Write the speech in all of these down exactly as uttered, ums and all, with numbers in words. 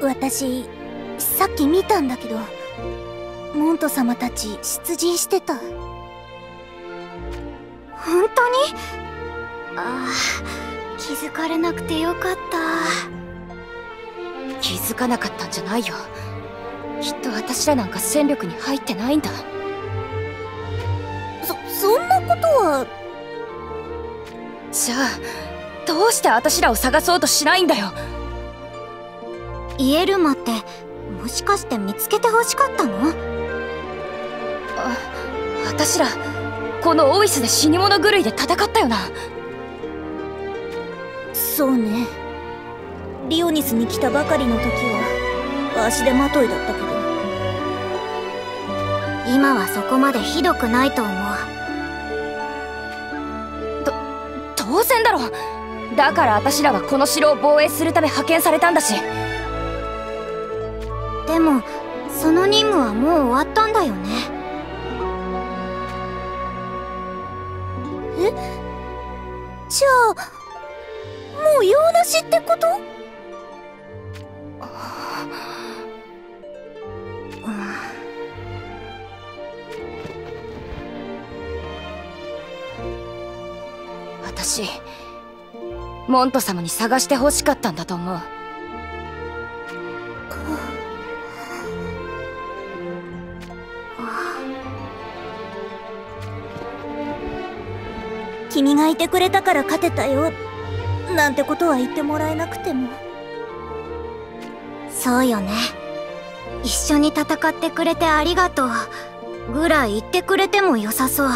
私さっき見たんだけど、モント様たち出陣してた。 本当に？ああ、気づかれなくてよかった。 気づかなかったんじゃないよ。きっと私らなんか戦力に入ってないんだ。 そ、そんなことは。 じゃあどうして私らを探そうとしないんだよ。 イエルマってもしかして見つけてほしかったの？ あ、私らこのオイスで死に物狂いで戦ったよな。 そうね。リオニスに来たばかりの時は足手まといだったけど、 今はそこまでひどくないと思う。 と当然だろ。だから私らはこの城を防衛するため派遣されたんだし。 でもその任務はもう終わったんだよね。 え？じゃあもう用なしってこと？ 私モント様に探してほしかったんだと思う。 君がいてくれたから勝てたよなんてことは言ってもらえなくても。 そうよね。一緒に戦ってくれてありがとうぐらい言ってくれても良さそう。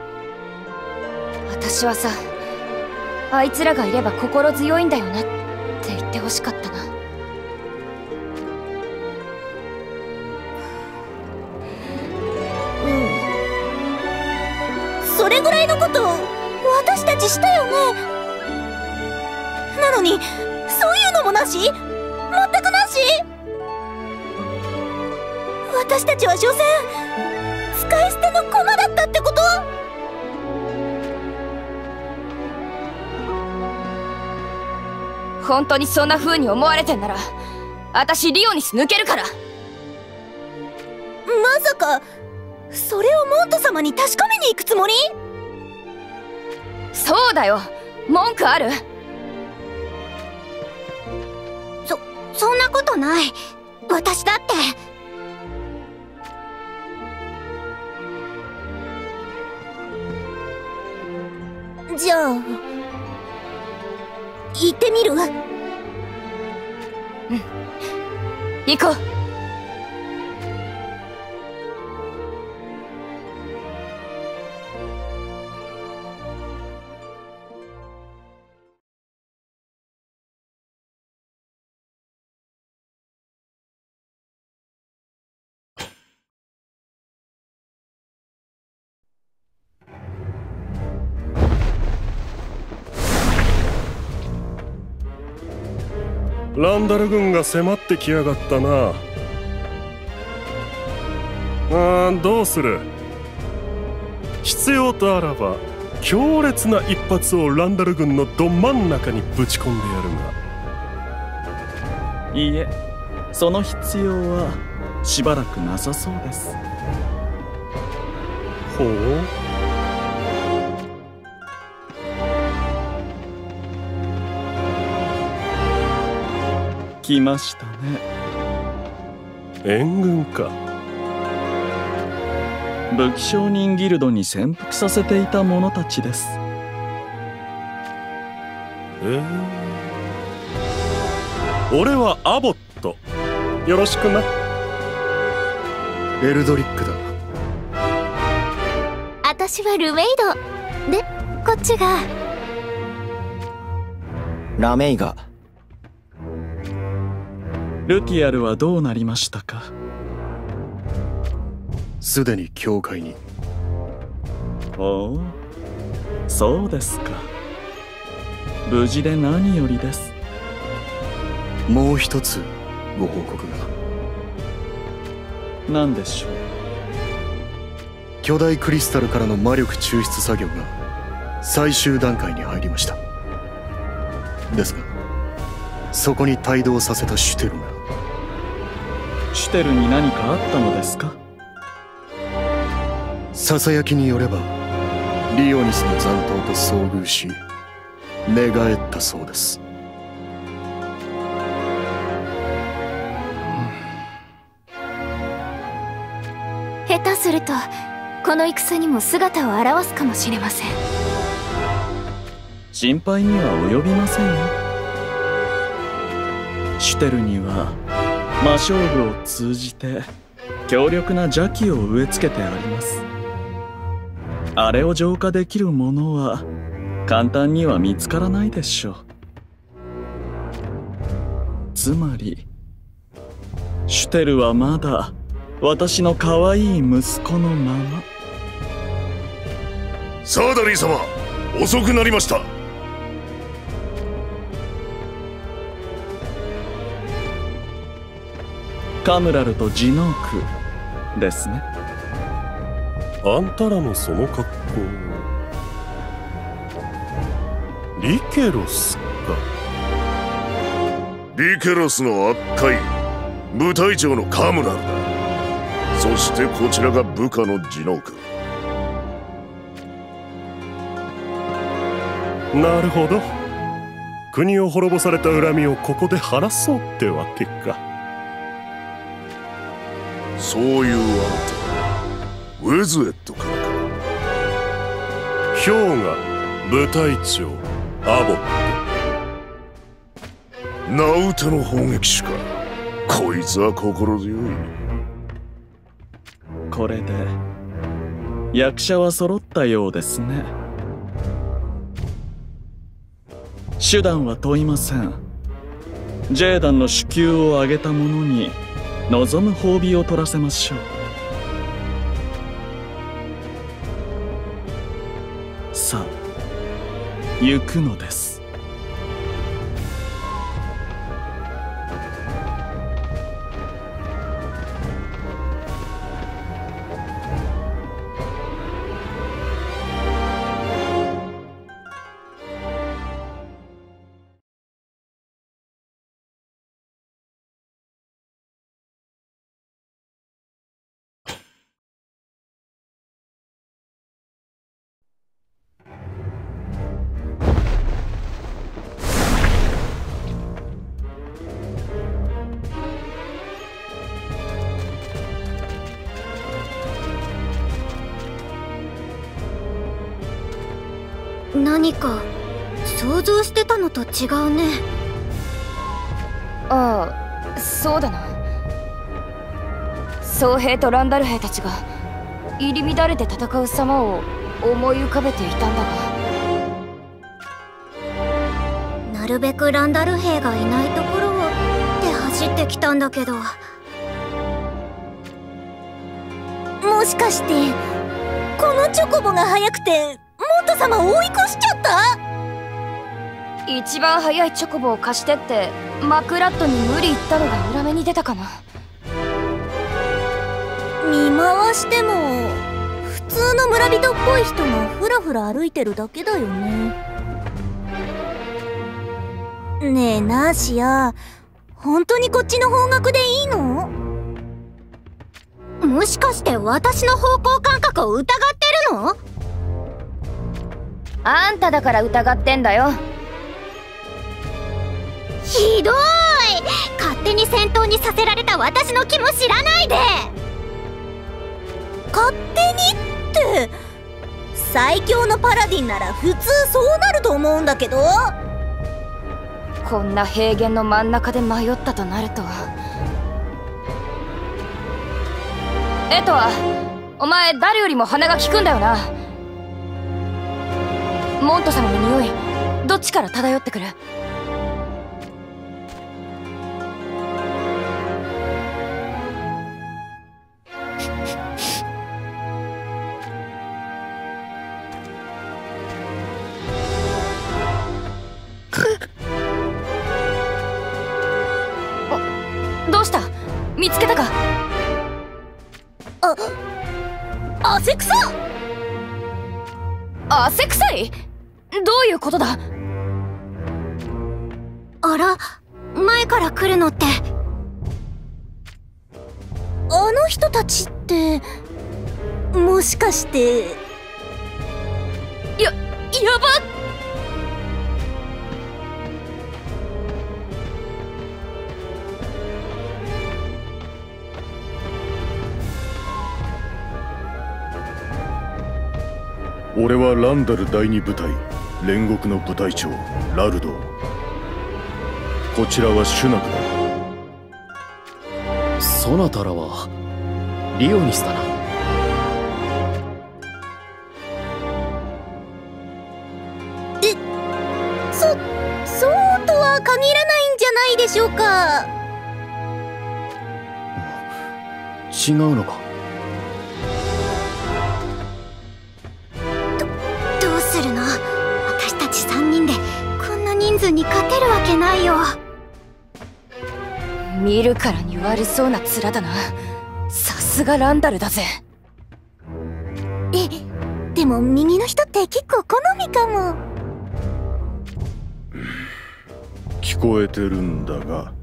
私はさ、あいつらがいれば心強いんだよなって言ってほしかったな。 うん、それぐらいのこと私たちしたよね。なのにそういうのもなし？全くなし？私たちは所詮使い捨ての駒だったってこと？ 本当にそんな風に思われてんなら私リオニス抜けるから。 まさかそれをモント様に確かめに行くつもり？ そうだよ。文句ある？ そ、そんなことない。私だって。 じゃあ行ってみる？うん、 行こう。 ランダル軍が迫ってきやがったな。あー、どうする？必要とあらば強烈な一発をランダル軍のど真ん中にぶち込んでやるが。 いいえ、その必要はしばらくなさそうです。 ほう。 来ましたね。 援軍か。 武器商人ギルドに潜伏させていた者たちです。 えー、俺はアボット。よろしくな。 エルドリックだ。 私はルメイドで、こっちがラメイガ。 ルティアルはどうなりましたか？ すでに教会に。 おお、そうですか。無事で何よりです。 もう一つご報告が。 何でしょう？ 巨大クリスタルからの魔力抽出作業が最終段階に入りました。ですがそこに帯同させたシュテルがシュテルに何かあったのですか？ ささやきによればリオニスの残党と遭遇し寝返ったそうです。 下手するとこの戦にも姿を現すかもしれません。 心配には及びませんよ。シュテルには魔性具を通じて強力な邪気を植え付けてあります。あれを浄化できるものは簡単には見つからないでしょう。つまりシュテルはまだ私の可愛い息子のまま。 サーダリー様、遅くなりました。 カムラルとジノークですね。 あんたらのその格好、リケロスか。 リケロスの扱い、部隊長のカムラルだ。そしてこちらが部下のジノーク。 なるほど、国を滅ぼされた恨みをここで晴らそうってわけか。 そういうあんた、ウェズエットからか。 ヒョウが部隊長アボット。ナウテの砲撃手か。こいつは心強い。 これで役者は揃ったようですね。手段は問いません。ジェーダンの首級を上げた者に望む褒美を取らせましょう。さあ行くのです。 何か想像してたのと違うね。 ああ、そうだな。僧兵とランダル兵たちが入り乱れて戦う様を思い浮かべていたんだが、 なるべくランダル兵がいないところをって走ってきたんだけど。 もしかしてこのチョコボが速くてモント様を追い越しちゃった？ 一番速いチョコボを貸してってマクラットに無理言ったのが裏目に出たかな。 見回しても普通の村人っぽい人がふらふら歩いてるだけだよね。ねえナーシア、本当にこっちの方角でいいの？ もしかして私の方向感覚を疑ってるの？ あんただから疑ってんだよ。 ひどい！勝手に戦闘にさせられた私の気も知らないで！ 勝手にって最強のパラディンなら普通そうなると思うんだけど。 こんな平原の真ん中で迷ったとなると。エトワ、お前誰よりも鼻が利くんだよな。モント様の匂いどっちから漂ってくる？どうした？見つけたか？ あ、汗臭！ 汗臭い？どういうことだ？ あら、前から来るのって。 あの人たちってもしかしてや、やばっ。 俺はランダル第二部隊煉獄の部隊長ラルド。こちらはシュナクだ。 そなたらはリオニスだな。 え、そ、そうとは限らないんじゃないでしょうか。 違うのか。 どうするの？私たちさんにんでこんな人数に勝てるわけないよ。 見るからに悪そうな面だな。さすがランダルだぜ。 え、でも右の人って結構好みかも。 聞こえてるんだが。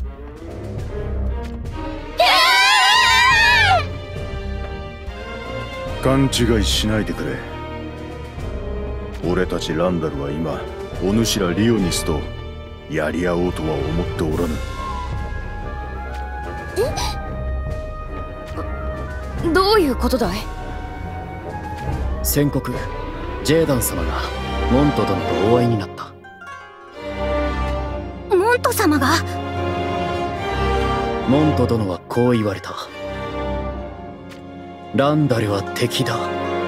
勘違いしないでくれ。俺たちランダルは今お主らリオニスとやり合おうとは思っておらぬ。 え？どういうことだい？ 先刻ジェーダン様がモント殿とお会いになった。 モント様が？ モント殿はこう言われた。ランダルは敵だ。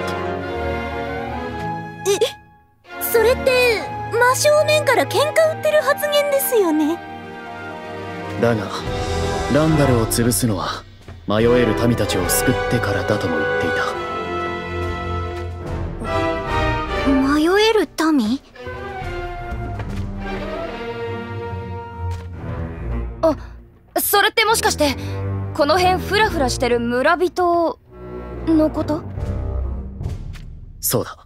え、それって真正面から喧嘩売ってる発言ですよね。 だがランダルを潰すのは迷える民たちを救ってからだとも言っていた。 迷える民？ あ、それってもしかしてこの辺フラフラしてる村人のこと？ そうだ。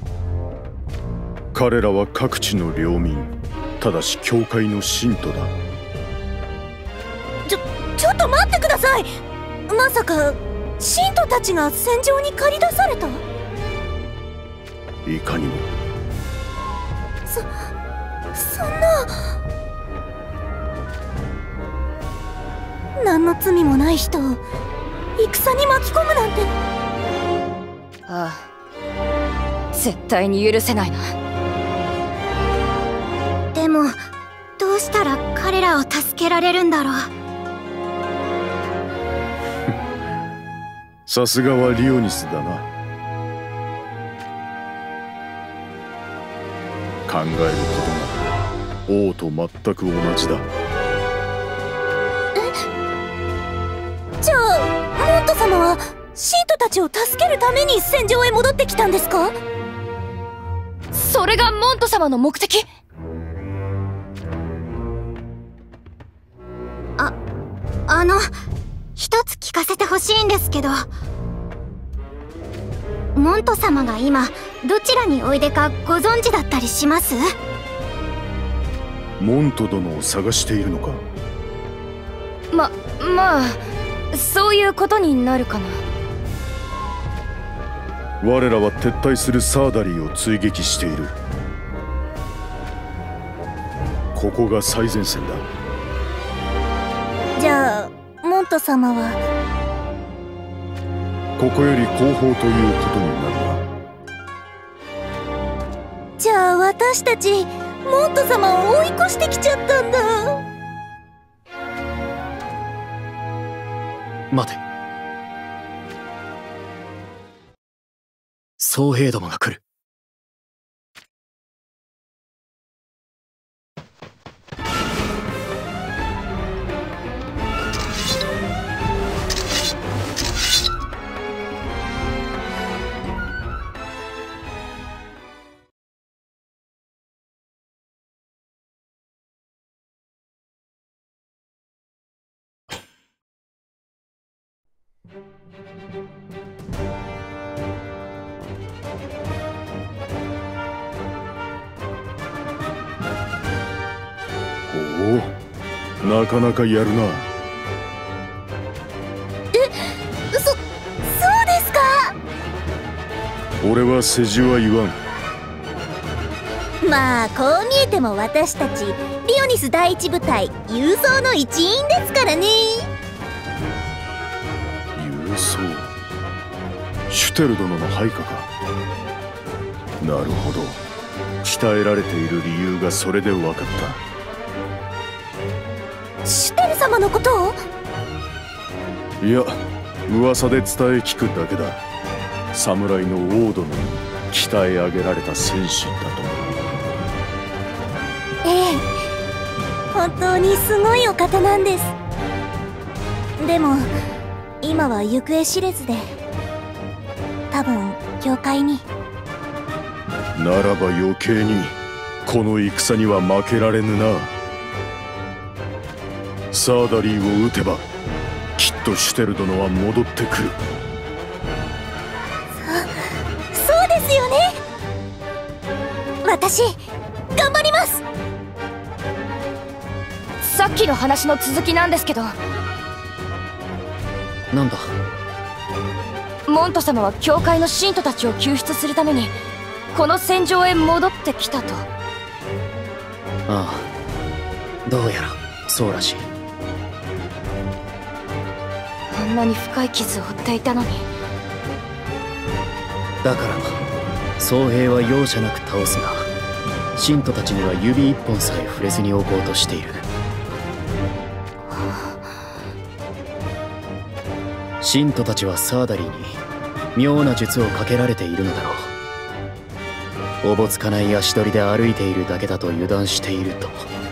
彼らは各地の領民、ただし教会の信徒だ。 ちょ、ちょっと待ってください。まさか信徒たちが戦場に駆り出された？ いかにも。 そ、そんな。何の罪もない人を戦に巻き込むなんて。 ああ、絶対に許せないな。 でもどうしたら彼らを助けられるんだろう。 さすがはリオニスだな。考えることが王と全く同じだ。 じゃあモント様は信徒たちを助けるために戦場へ戻ってきたんですか？ それがモント様の目的？ あ、あの一つ聞かせてほしいんですけど、モント様が今どちらにおいでかご存知だったりします？ モント殿を探しているのか？ ま、まあそういうことになるかな。 我らは撤退するサーダリーを追撃している。ここが最前線だ。 じゃあモント様はここより後方ということになるな。 じゃあ私たちモント様を追い越してきちゃったんだ。 待て。僧兵どもが来る。 おお、なかなかやるな。 俺は世辞は言わん。 まあこう見えても私たちリオニス第一部隊郵送の一員ですからね。 郵送、シュテル殿の配下か。なるほど、鍛えられている理由がそれで分かった。 シュテル様のことを？ いや、噂で伝え聞くだけだ。侍の王殿に鍛え上げられた戦士だと。 ええ、本当にすごいお方なんです。でも今は行方知れずで、多分教会に。 ならば余計にこの戦には負けられぬな。サーダリーを撃てばきっとシュテル殿は戻ってくる。 そ、そうですよね。私頑張ります。 さっきの話の続きなんですけど、 なんだ？ モント様は教会の信徒たちを救出するためにこの戦場へ戻ってきたと。 ああ、どうやらそうらしい。 あんなに深い傷を負っていたのに。 だから僧兵は容赦なく倒すが、信徒たちには指一本さえ触れずにおこうとしている。信徒たちはサーダリーに妙な術をかけられているのだろう。おぼつかない足取りで歩いているだけだと油断している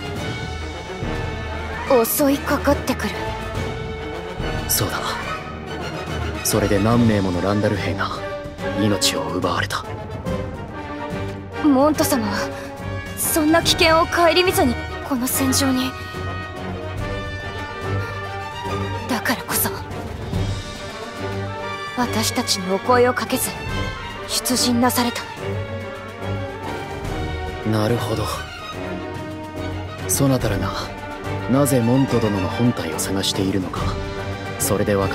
と襲いかかってくる。 そうだ。それで何名ものランダル兵が命を奪われた。 モント様はそんな危険を顧みずにこの戦場に。だからこそ私たちにお声をかけず出陣なされた。 なるほど。そなたらがなぜモント殿の本体を探しているのか、それで分かった。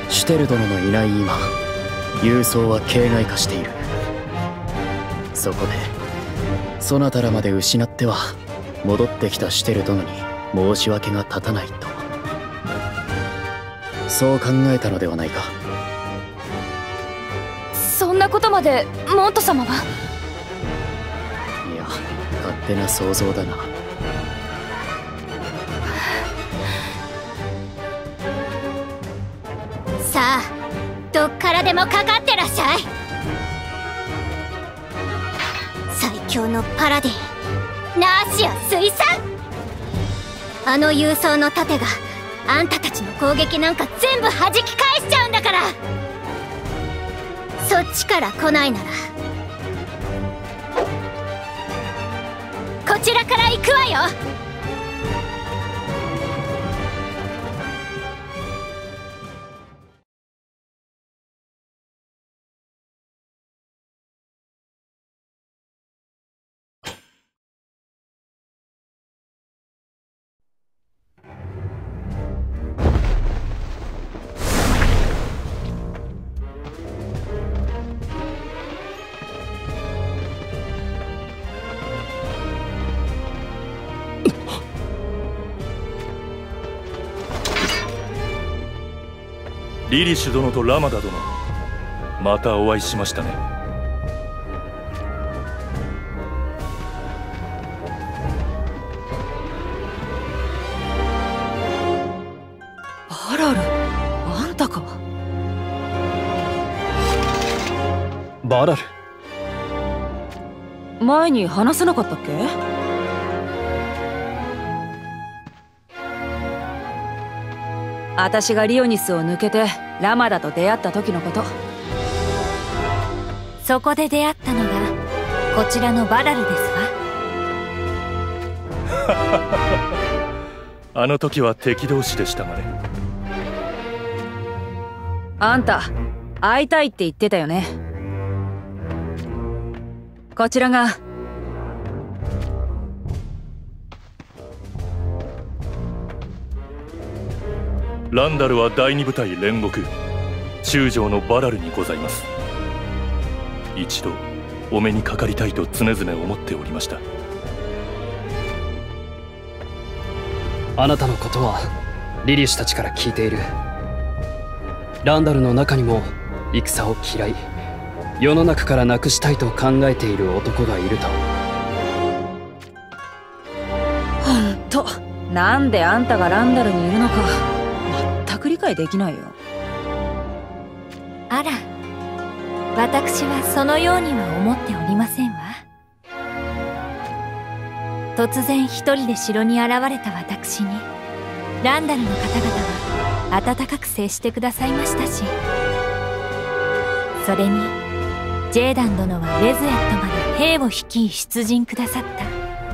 シュテル殿のいない今、郵送は形骸化している。そこでそなたらまで失っては戻ってきたシュテル殿に申し訳が立たないと、そう考えたのではないか。 そんなことまでモント様は。 いや、勝手な想像だな。 さあ、どっからでもかかってらっしゃい。最強のパラディン、ナーシア水産。あの郵送の盾があんたたちの攻撃なんか全部弾き返しちゃうんだから。そっちから来ないならこちらから行くわよ。 リリシュ殿とラマダ殿、またお会いしましたね。 バラル、あんたか。 バラル、 前に話さなかったっけ？私がリオニスを抜けてラマダと出会った時のこと。 そこで出会ったのがこちらのバラルですわ。 あの時は敵同士でしたがね。 あんた会いたいって言ってたよね。こちらがランダルは第二部隊煉獄、 中将のバラルにございます。一度お目にかかりたいと常々思っておりました。 あなたのことはリリシュたちから聞いている。ランダルの中にも戦を嫌い、世の中からなくしたいと考えている男がいると。 ほんと、なんであんたがランダルにいるのか全く理解できないよ。 あら、私はそのようには思っておりませんわ。突然一人で城に現れた私にランダルの方々は温かく接してくださいましたし、それにジェーダン殿はウェズエットまで兵を率い出陣くださった。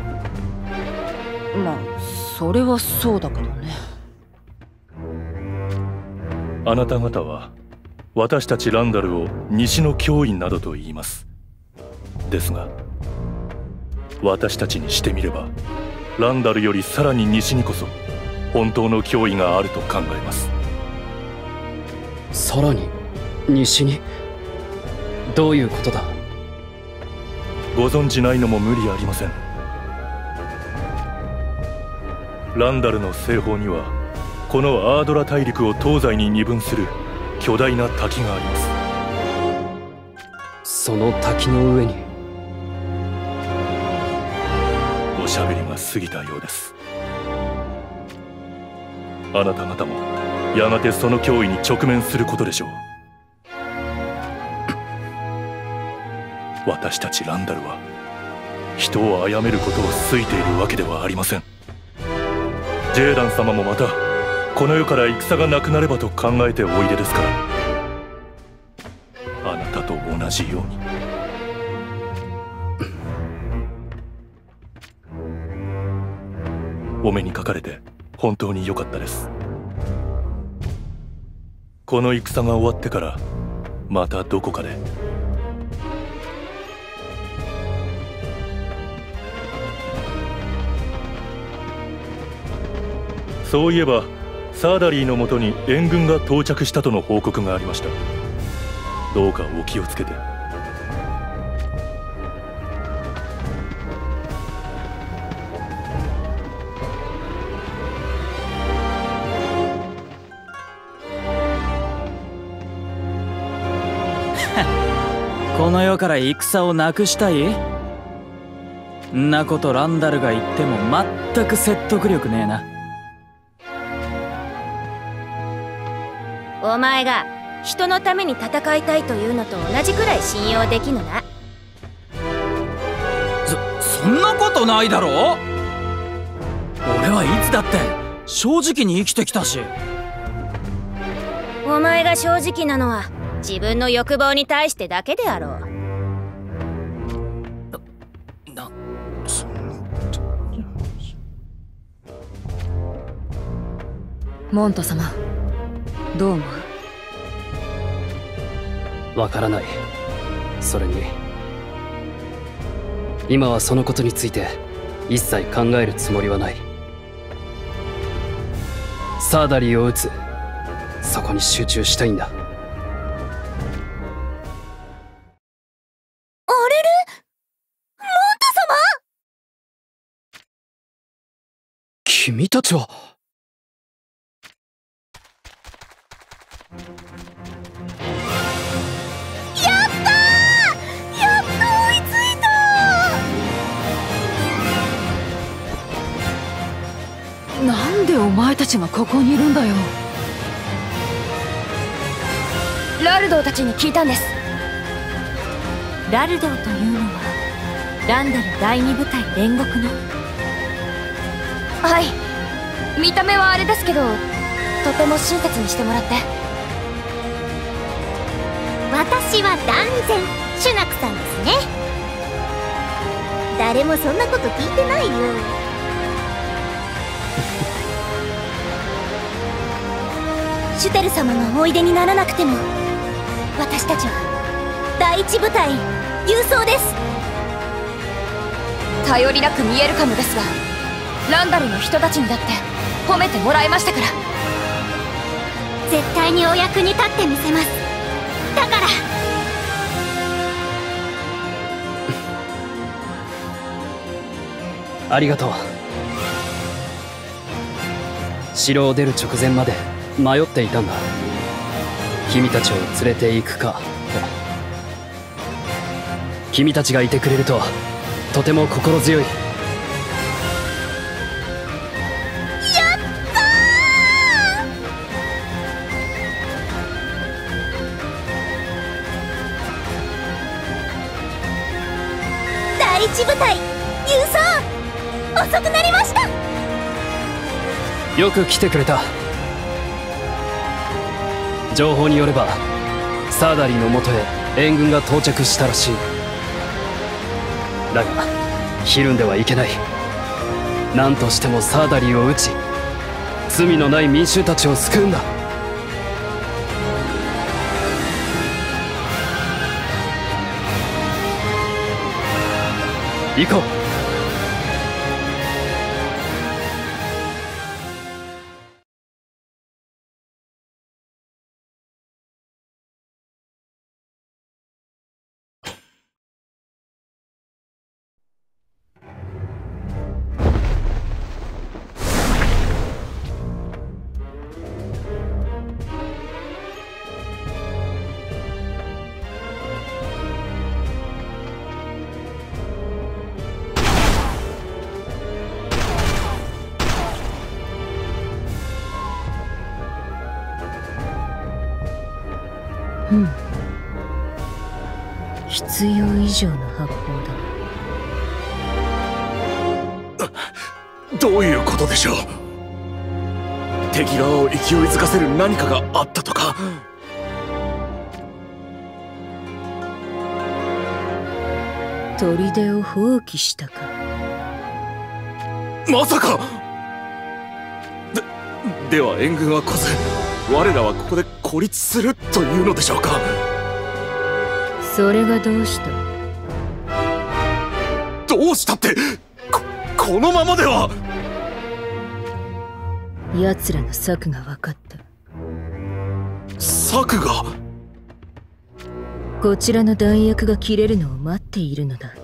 まあそれはそうだけどね。 あなた方は私たちランダルを西の脅威などと言います。ですが私たちにしてみればランダルよりさらに西にこそ本当の脅威があると考えます。 さらに西に？どういうことだ？ ご存じないのも無理ありません。ランダルの西方にはこのアードラ大陸を東西に二分する巨大な滝があります。 その滝の上におしゃべりが過ぎたようです。あなた方もやがてその脅威に直面することでしょう。私たちランダルは人を殺めることを好いているわけではありません。ジェーダン様もまたこの世から戦がなくなればと考えておいでですから、あなたと同じように。お目にかかれて本当に良かったです。この戦が終わってからまたどこかで。そういえばサーダリーのもとに援軍が到着したとの報告がありました。どうかお気をつけて。 この世から戦をなくしたい？んなことランダルが言っても全く説得力ねえな。 お前が人のために戦いたいというのと同じくらい信用できぬな。 そ、そんなことないだろ。俺はいつだって正直に生きてきたし。 お前が正直なのは自分の欲望に対してだけであろう。 な、なそモント様、どう思う？ わからない。それに今はそのことについて一切考えるつもりはない。サーダリーを撃つ、そこに集中したいんだ。 あれれ、モンタ様！ 君たちは。 なんでお前たちがここにいるんだよ。 ラルドーたちに聞いたんです。 ラルドーというのはランダル第二部隊煉獄の。 はい、見た目はあれですけどとても親切にしてもらって。 私は断然シュナクさんですね。誰もそんなこと聞いてないよ。 シュテル様がおいでにならなくても私たちは第一部隊郵送です。 頼りなく見えるかもですがランダルの人たちにだって褒めてもらいましたから。 絶対にお役に立ってみせます。だからありがとう。城を出る直前まで迷っていたんだ。君たちを連れて行くかと。君たちがいてくれるととても心強い。 第一部隊輸送遅くなりました。 よく来てくれた。情報によればサーダリーのもとへ援軍が到着したらしい。だがひるんではいけない。何としてもサーダリーを討ち、罪のない民衆たちを救うんだ。行こう。 うん、必要以上の発砲だ。どういうことでしょう。敵側を勢いづかせる何かがあったとか。 砦を放棄したか。 まさか。ででは援軍は来ず、我らはここで孤立するというのでしょうか。 それがどうした。 どうしたって、ここのままでは。 奴らの策が分かった。 策が。 こちらの弾薬が切れるのを待っているのだ。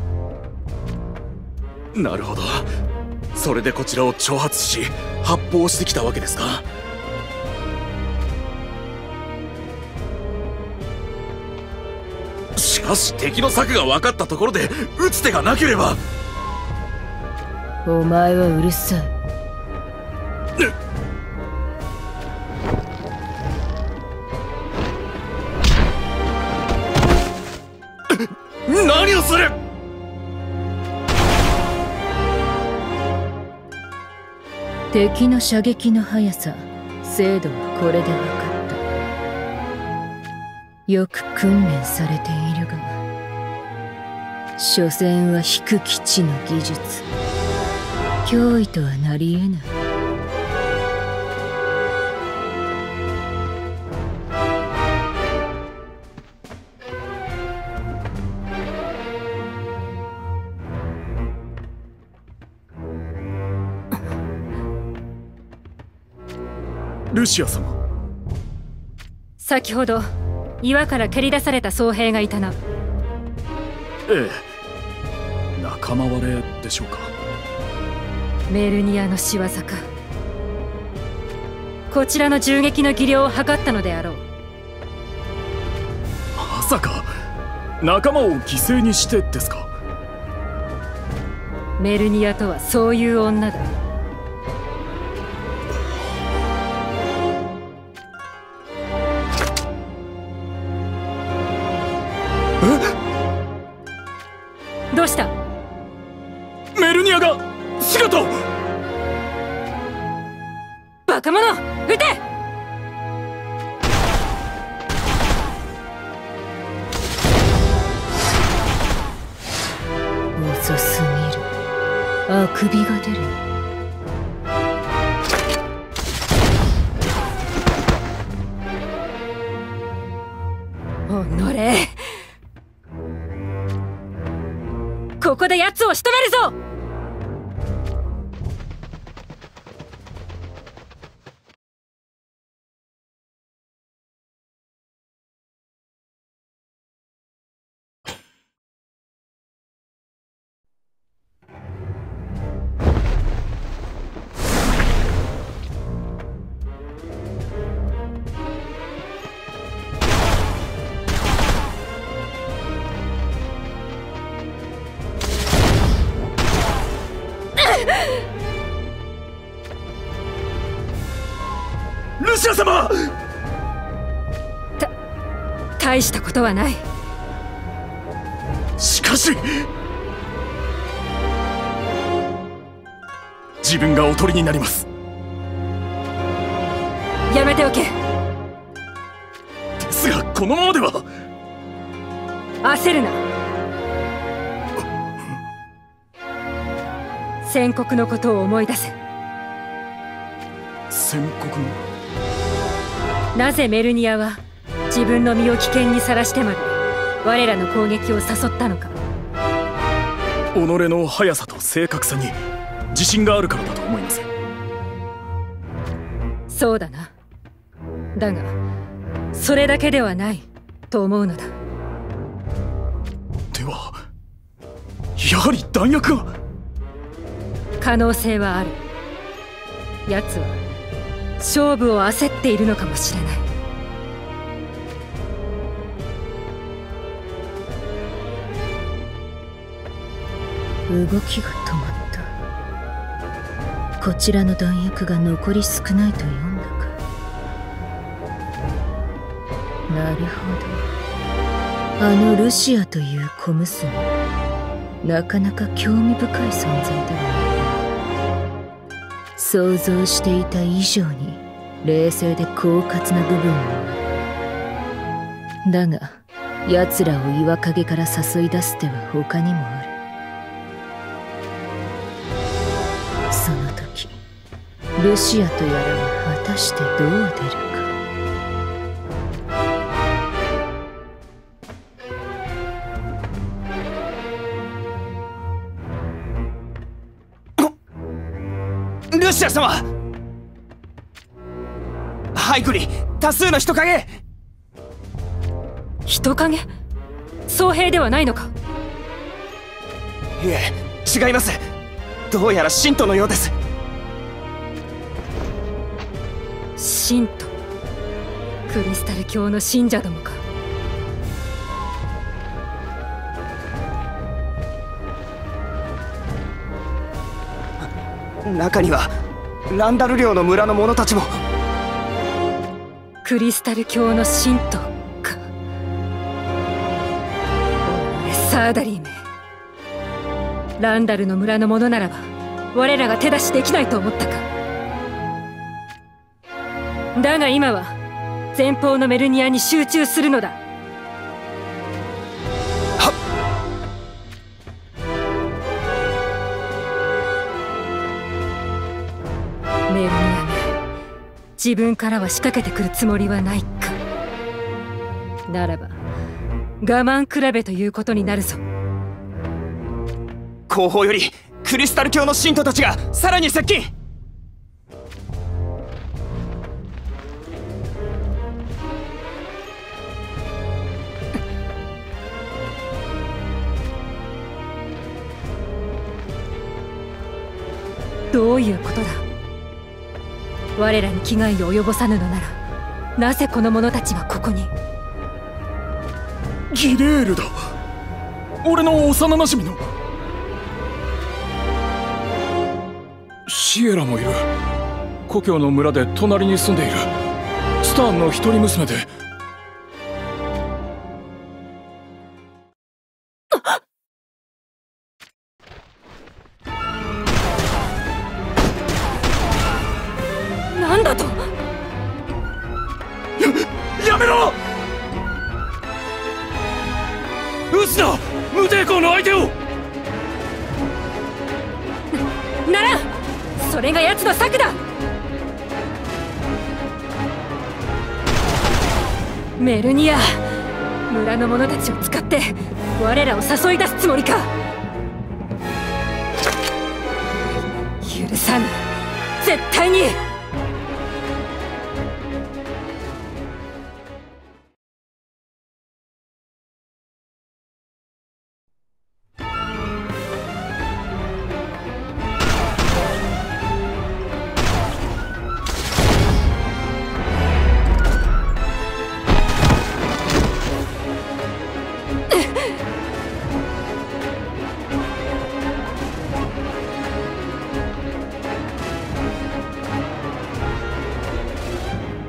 なるほど。それでこちらを挑発し発砲してきたわけですか。しかし敵の策が分かったところで撃つ手がなければ。 お前はうるさい。 何をする。 敵の射撃の速さ、精度はこれで分かった。よく訓練されているが、所詮は引く基地の技術。脅威とはなり得ない。 ルシア様。 先ほど岩から蹴り出された僧兵がいたな。 ええ、仲間割れでしょうか。 メルニアの仕業か。こちらの銃撃の技量を測ったのであろう。 まさか仲間を犠牲にしてですか。 メルニアとはそういう女だ。どうした。 メルニアが姿を。 バカ者、撃て。 遅すぎる。あくびが出る。 おのれ、ここで奴を仕留めるぞ。 シア様！ た大したことはない。 しかし自分がおとりになります。 やめておけ。 ですがこのままでは。 焦るな。宣告のことを思い出せ。 宣告の？ なぜメルニアは自分の身を危険にさらしてまで我らの攻撃を誘ったのか。 己の速さと正確さに自信があるからだと思います。 そうだな。だがそれだけではないと思うのだ。 ではやはり弾薬が。 可能性はある。奴は勝負を焦っているのかもしれない。 動きが止まった。こちらの弾薬が残り少ないと読んだか。なるほど。あのルシアという小娘、なかなか興味深い存在ではない。想像していた以上に冷静で狡猾な部分もある。だが奴らを岩陰から誘い出す手は他にもある。その時ルシアとやらは果たしてどう出るか。 ルシア様！ハイクリ、多数の人影！ 人影？僧兵ではないのか？ いえ、違います。どうやら信徒のようです。 信徒？クリスタル教の信者どもか？ 中にはランダル領の村の者たちも。 クリスタル教の信徒か。おれサーダリーめ、ランダルの村の者ならば我らが手出しできないと思ったか。だが今は前方のメルニアに集中するのだ。メルニアめ、自分からは仕掛けてくるつもりはないか。ならば我慢比べということになるぞ。 後方よりクリスタル教の信徒たちがさらに接近。 どういうことだ。我らに危害を及ぼさぬのならなぜこの者たちはここに。 ギレールだ。俺の幼なじみの。シエラもいる。故郷の村で隣に住んでいるスターンの一人娘で。 なんだと？ や、やめろ！撃つな！無抵抗の相手を！ ならん！それが奴の策だ！メルニア、村の者たちを使って我らを誘い出すつもりか。許さぬ、絶対に！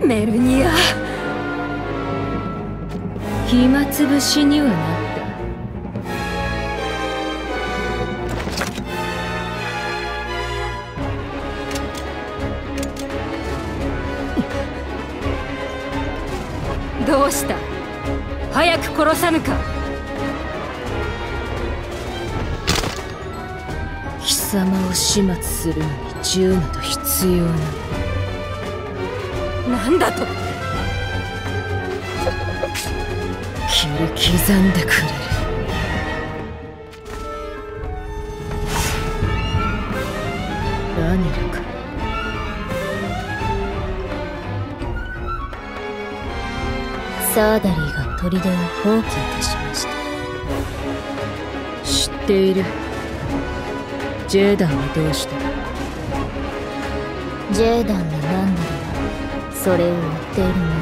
メルニア。 暇つぶしにはなった。 どうした？早く殺さぬか。 貴様を始末するのに銃など必要ない。 なんだと？ 切り刻んでくれる。ラニルか。 サーダリーが砦を放棄いたしました。 知っている。ジェーダンはどうした？ ジェーダンのランダルはそれを追っているもの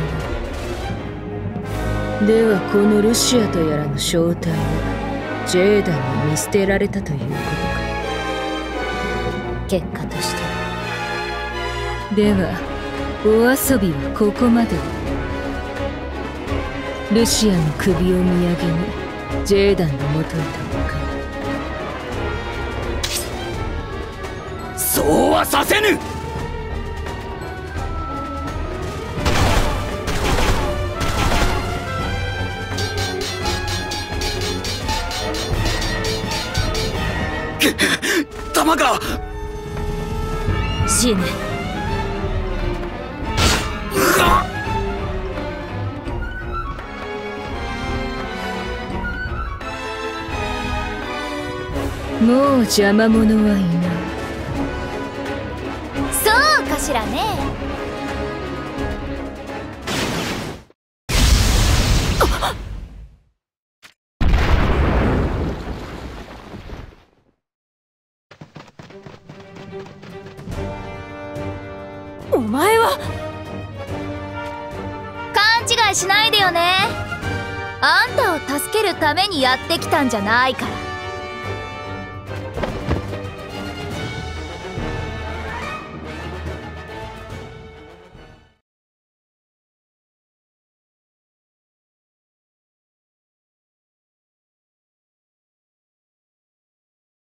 だ。 ではこのルシアとやらの正体はジェーダンに見捨てられたということか。 結果としてではお遊びはここまで。ルシアの首を土産にジェーダンの元へと向かう。 そうはさせぬ。弾が死ね。もう邪魔者はいない。 そうかしらね。 お前は。 勘違いしないでよね。あんたを助けるためにやってきたんじゃないから。